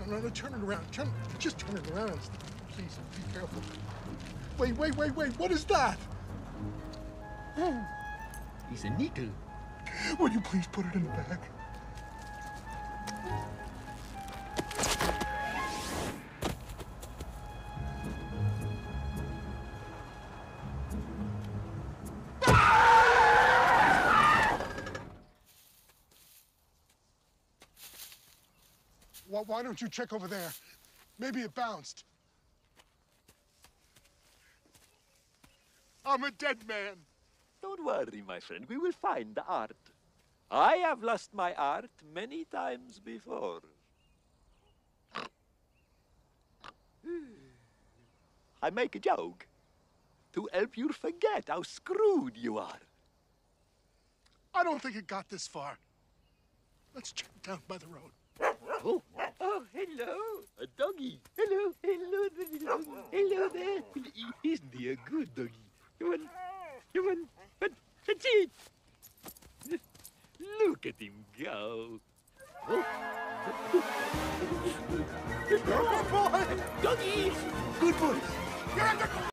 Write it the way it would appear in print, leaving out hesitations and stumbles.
No, turn it around. Just turn it around. Please, be careful. Wait. What is that? He's a nickel. Will you please put it in the bag? Why don't you check over there? Maybe it bounced. I'm a dead man. Don't worry, my friend. We will find the art. I have lost my art many times before. I make a joke to help you forget how screwed you are. I don't think it got this far. Let's check down by the road. Oh, hello, a doggy. Hello there. Isn't he a good doggy? Come on, that's it. Look at him go. Oh. Good boy! Doggy! Good boy! You're a good boy!